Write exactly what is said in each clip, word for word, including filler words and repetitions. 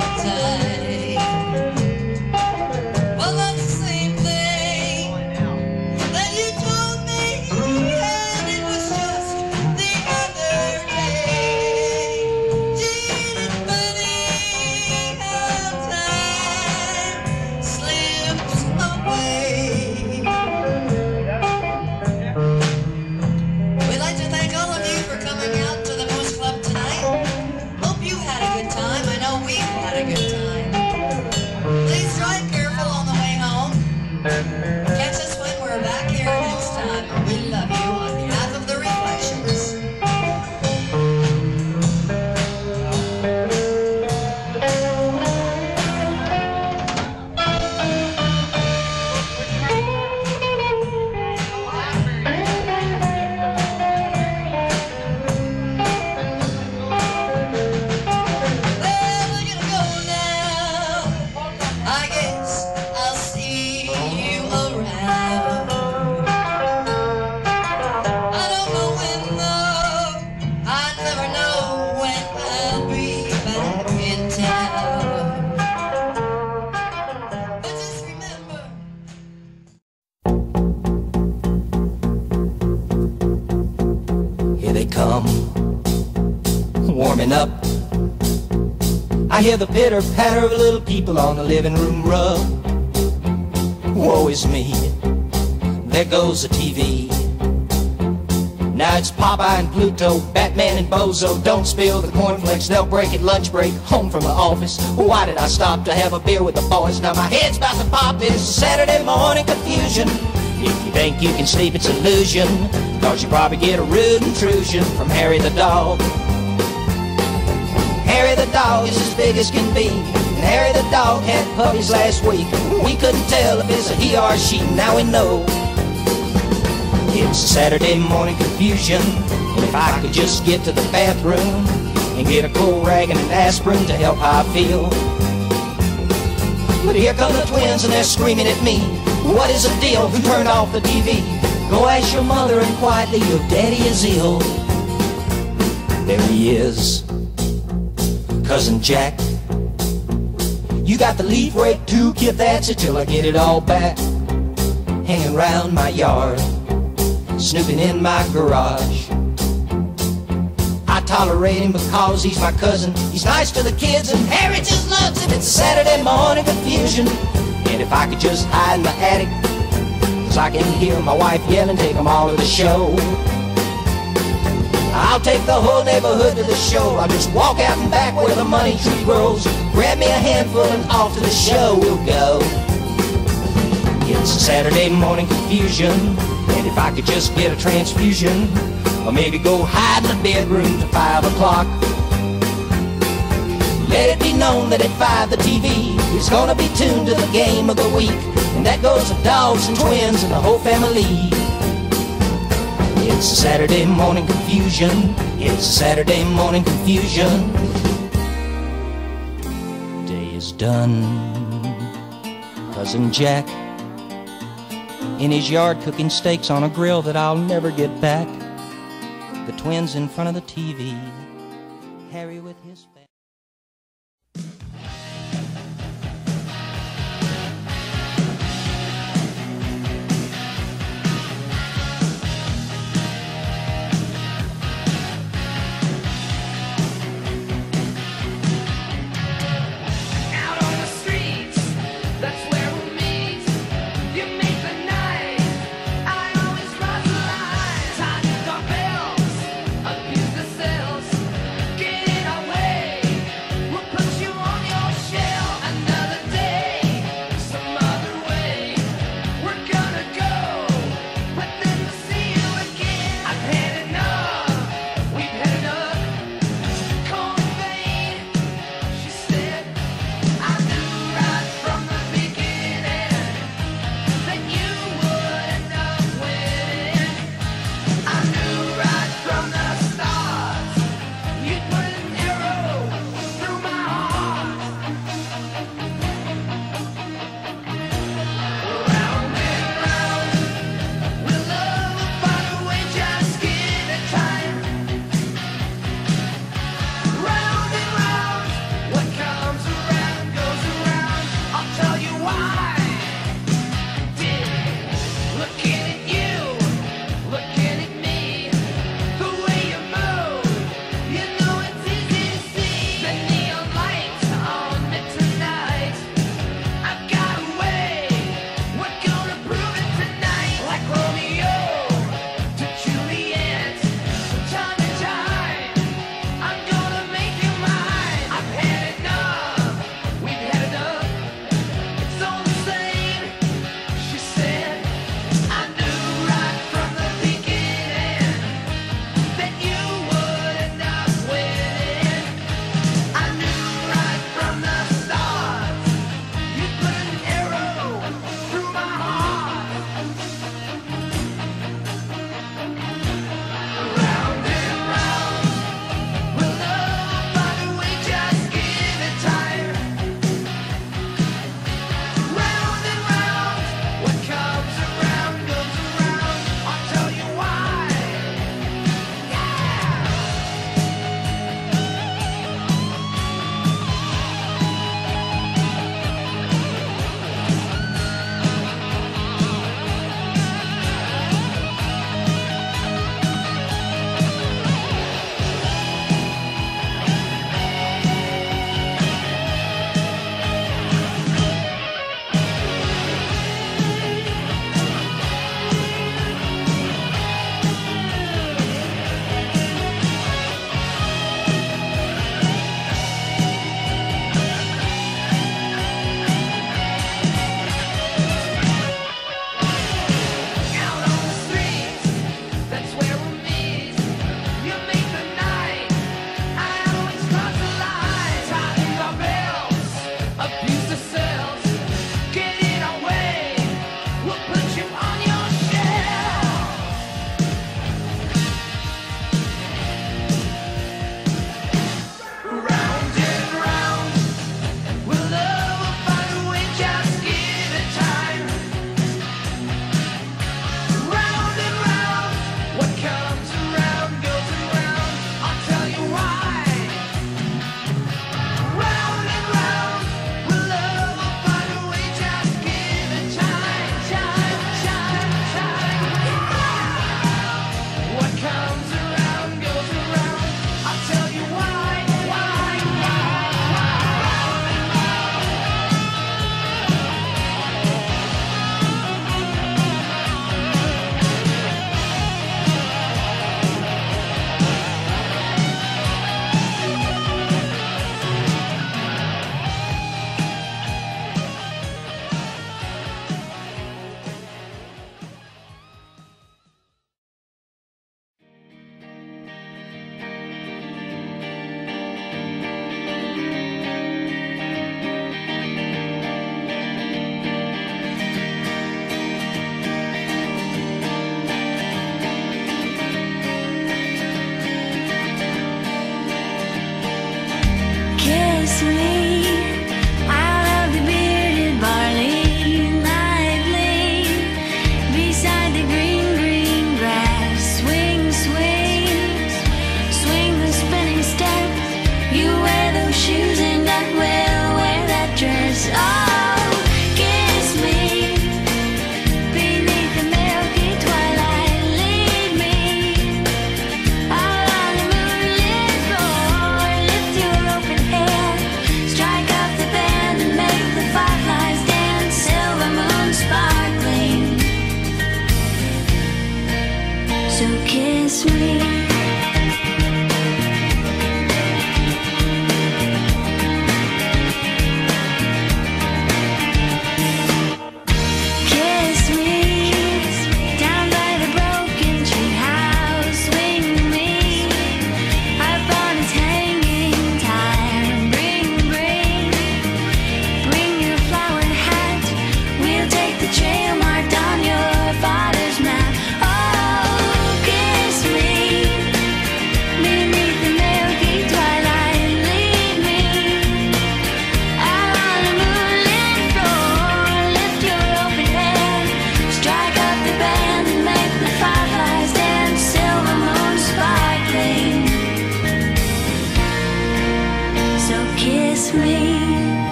come warming up. I hear the pitter-patter of little people on the living room rug. Woe is me, there goes the T V. Now it's Popeye and Pluto, Batman and Bozo. Don't spill the cornflakes, they'll break at lunch break. Home from the office, why did I stop to have a beer with the boys? Now my head's about to pop, it's Saturday morning confusion. If you think you can sleep, it's illusion, cause you probably get a rude intrusion from Harry the dog. Harry the dog is as big as can be, and Harry the dog had puppies last week. We couldn't tell if it's a he or a she, now we know. It's Saturday morning confusion, and if I could just get to the bathroom and get a cold rag and an aspirin to help how I feel. But here come the twins and they're screaming at me. What is the deal? Who turned off the T V? Go ask your mother and quietly, your daddy is ill. There he is, Cousin Jack. You got the leaf rake too, kid, that's it, till I get it all back. Hanging round my yard, snooping in my garage. I tolerate him because he's my cousin. He's nice to the kids and Harry just loves him. It's Saturday morning confusion, and if I could just hide in the attic, cause I can hear my wife yelling, take them all to the show. I'll take the whole neighborhood to the show. I'll just walk out and back where the money tree grows. Grab me a handful and off to the show we'll go. It's Saturday morning confusion, and if I could just get a transfusion, or maybe go hide in the bedroom till five o'clock. Let it be known that at five the T V is gonna be tuned to the game of the week, and that goes the dogs and twins and the whole family. It's Saturday morning confusion. It's Saturday morning confusion. Day is done. Cousin Jack in his yard cooking steaks on a grill that I'll never get back. The twins in front of the T V, Harry with his family. Get it away.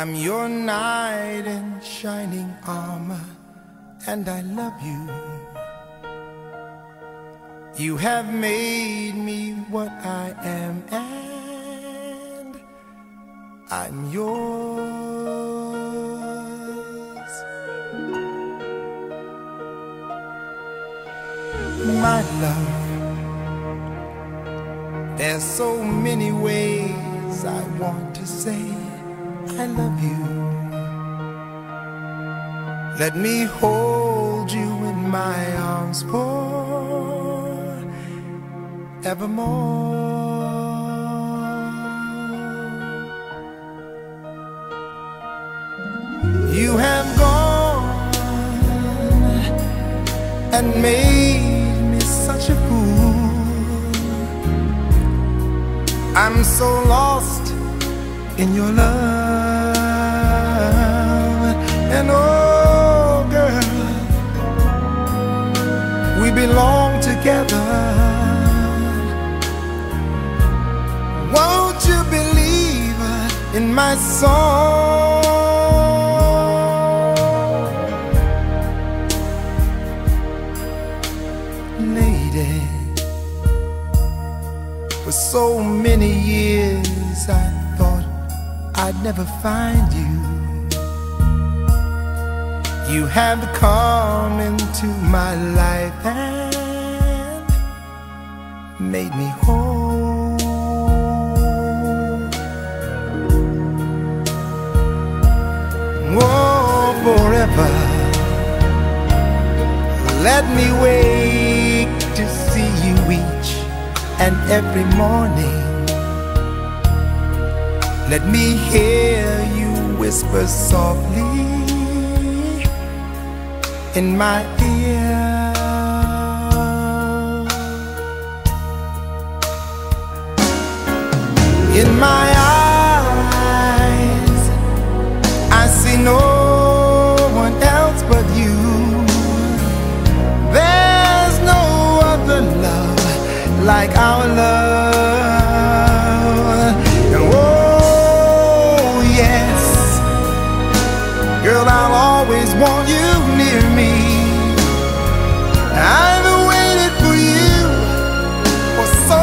I'm your knight in shining armor, and I love you. You have made me what I am, and I'm yours. My love, there's so many ways I want to say I love you. Let me hold you in my arms forevermore. You have gone and made me such a fool. I'm so lost in your love, and oh girl, we belong together. Won't you believe in my song? Lady, for so many years I thought I'd never find you. You have come into my life and made me whole. Oh, forever, let me wake to see you each and every morning. Let me hear you whisper softly in my ear. In my eyes, I see no one else but you. There's no other love like our love. And oh yes, girl, I'll always want you near me. I've waited for you for so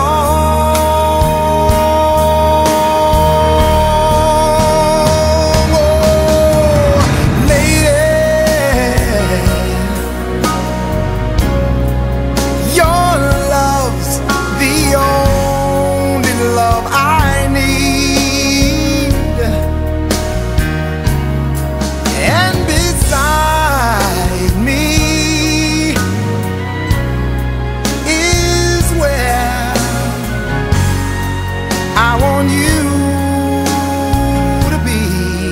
long. Oh, lady, your love's the only love I need. And beside me is where I want you to be.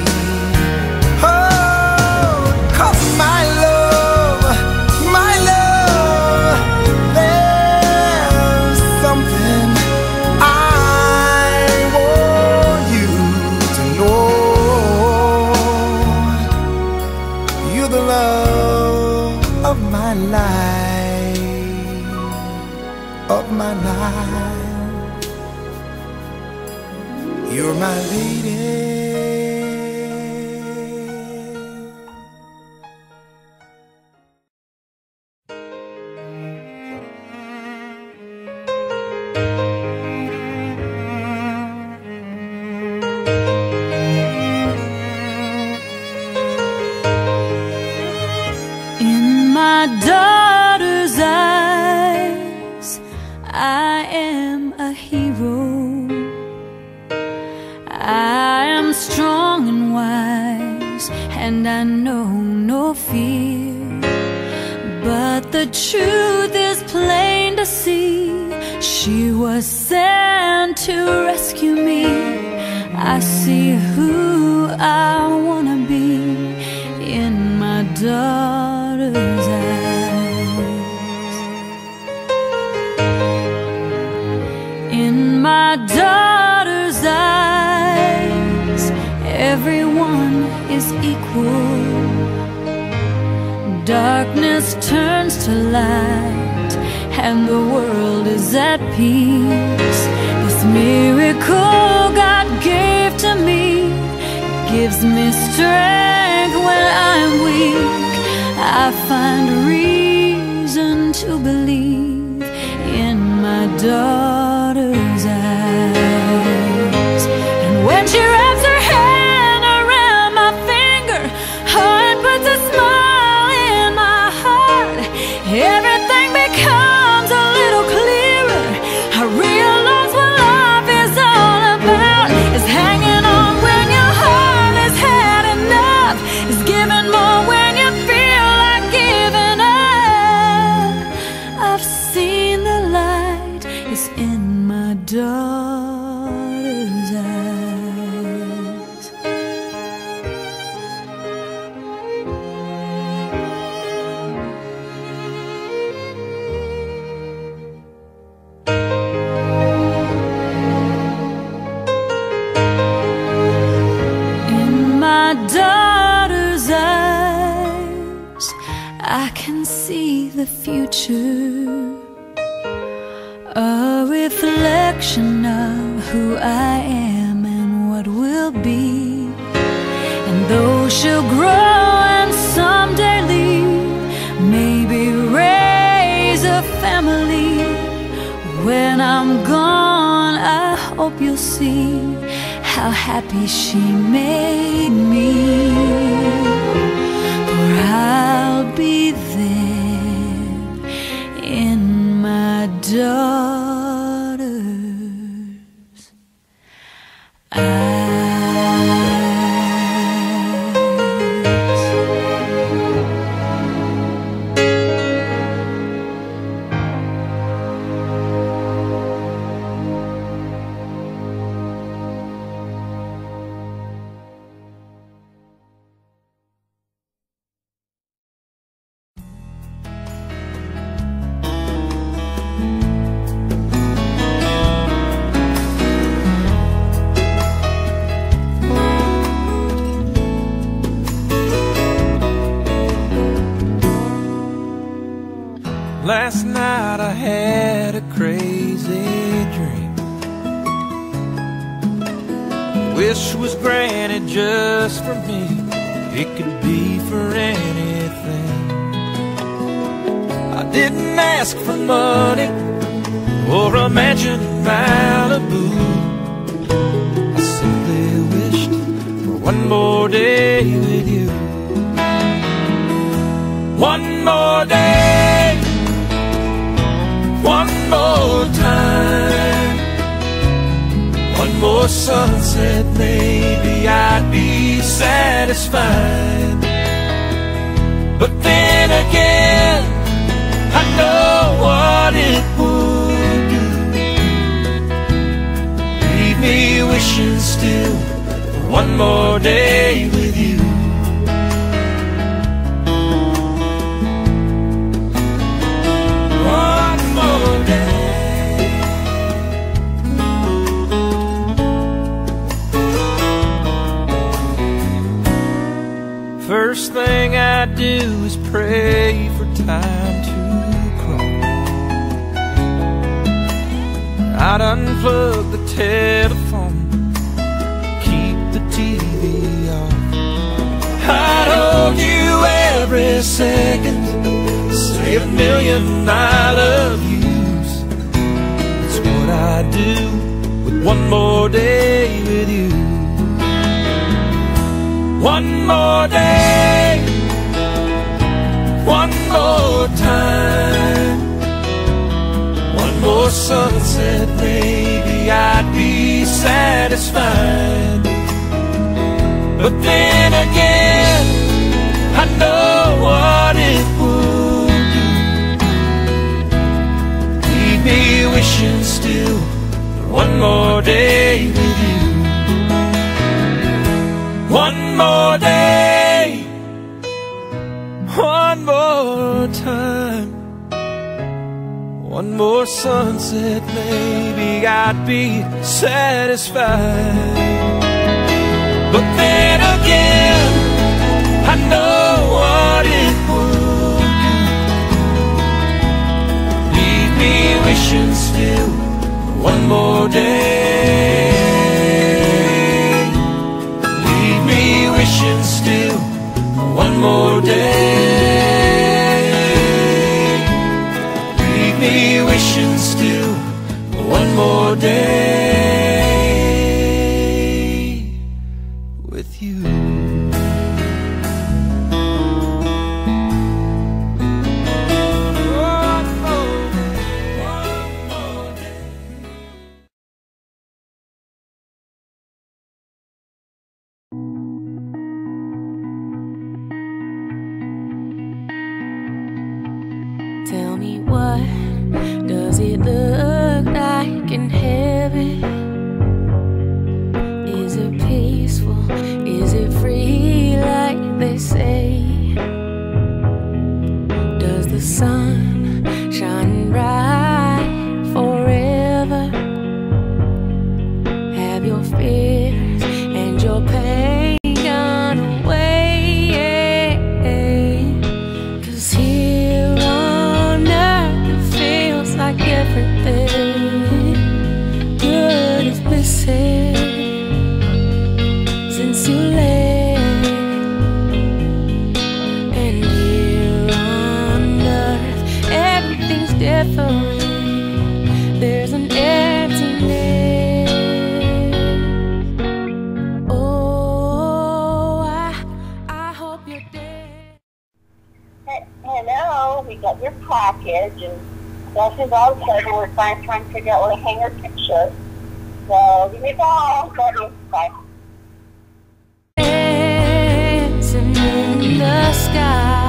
Oh, 'cause my love, my love, there's something I want you to know. You're the love of my life, of my life. You're my lady. In my daughter's eyes, I am a hero. I am strong and wise, and I know no fear. But the truth is plain to see. She was sent to rescue me. I see who I wanna be in my daughter's eyes. In my daughter's eyes, everyone is equal. Darkness turns to light, and the world is at peace. This miracle God gave to me gives me strength when I'm weak. I find reason to believe in my daughter's eyes. And when she wraps her hand around my finger, oh, it puts a smile in my heart. Everything becomes a little clearer. I realize what life is all about. It's hanging on when your heart has had enough. It's giving more when you feel like giving up. I've seen the light is in my daughter's eyes. In my daughter's eyes, I can see the future, a reflection of who I am and what will be. And though she'll grow and someday leave, maybe raise a family, when I'm gone I hope you'll see how happy she made me. For I'll be there in my daughter's eyes. Last night I had a crazy dream. Wish was granted just for me. It could be for anything. I didn't ask for money or a mansion in Malibu. I simply wished for one more day with you. One more day, one more time, one more sunset, maybe I'd be satisfied. But then again, I know what it would do. Leave me wishing still for one more day with you. First thing I do is pray for time to crawl. I'd unplug the telephone, keep the T V off. I'd hold you every second, say a million I love yous. That's what I do with one more day with you. One more day, one more time, one more sunset, maybe I'd be satisfied. But then again, I know what it would do. Leave me wishing still for one more day with you. One more day, one more time, one more sunset, maybe I'd be satisfied. But then again, I know what it would do. Leave me wishing still for one more day. Leave me one more day. Leave me wishing still for one more day with you. Tell me, what does it look like in heaven? Is it peaceful? Is it free like they say? Does the sun shine bright forever? Have your fears and your pain gone away? 'Cause here on earth it feels like everything good is missing since you left. And here on earth everything's different. There's an emptiness. Oh, I, I hope you're dead. Hello, we got your package, and that's his all said. We're trying, trying to figure out where to hang our picture. So give me a call. Love you. Bye. Dancing in the sky,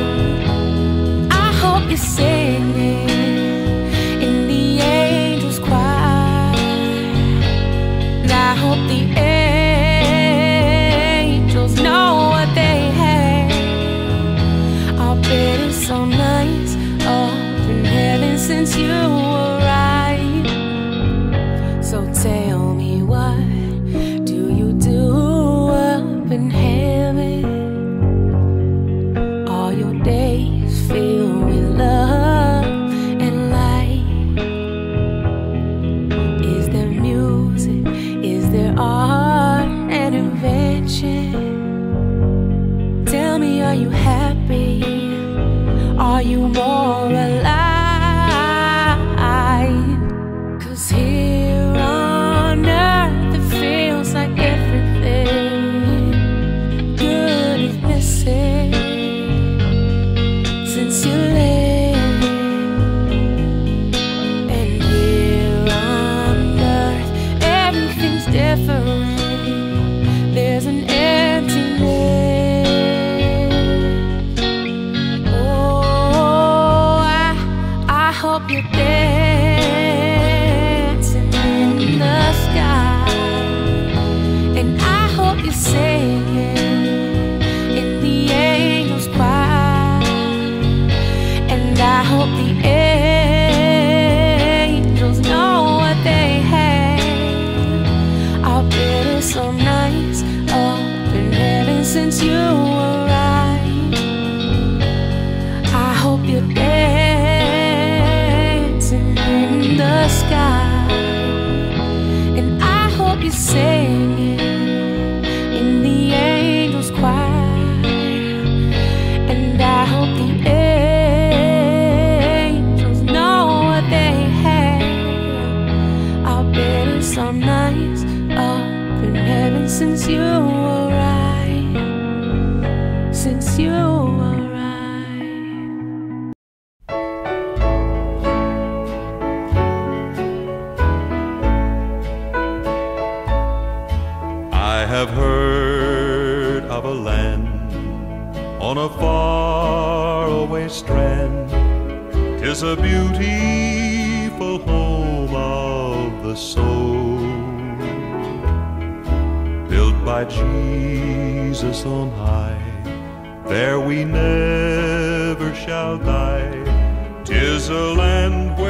I hope you're singing in the angels' choir, and I hope the angels know what they have. I'll bet it's so nice up in heaven since you arrived. So tell me, what do you do up in heaven? All your days filled with love and light. Is there music? Is there art and invention? Tell me, are you happy? Are you more alive? 'Cause here on earth it feels like everything good is missing since you left. And here on earth everything's different. There's an emptiness. Oh, I, I hope you're dancing in the sky, and I hope you're singing in the angels' choir, and I hope the angels know what they have. I'll bet it's so nice up in heaven since you arrived. I hope you're dancing in the sky, and I hope you're singing in the angels' choir, and I hope the angels know what they have. I'll bet it's so nice up in heaven since you arrived, since you arrived. I have heard of a land on a faraway strand. 'Tis a beautiful home of the soul, built by Jesus on high. There we never shall die. 'Tis a land where